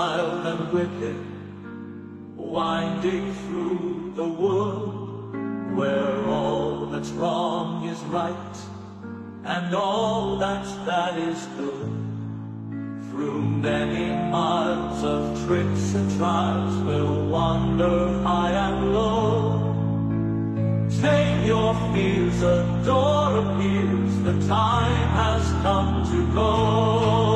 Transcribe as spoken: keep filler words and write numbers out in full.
wild and wicked, winding through the wood, where all that's wrong is right, and all that's bad is good. Through many miles of tricks and trials, we'll wander high and low. Tame your fears, a door appears, the time has come to go.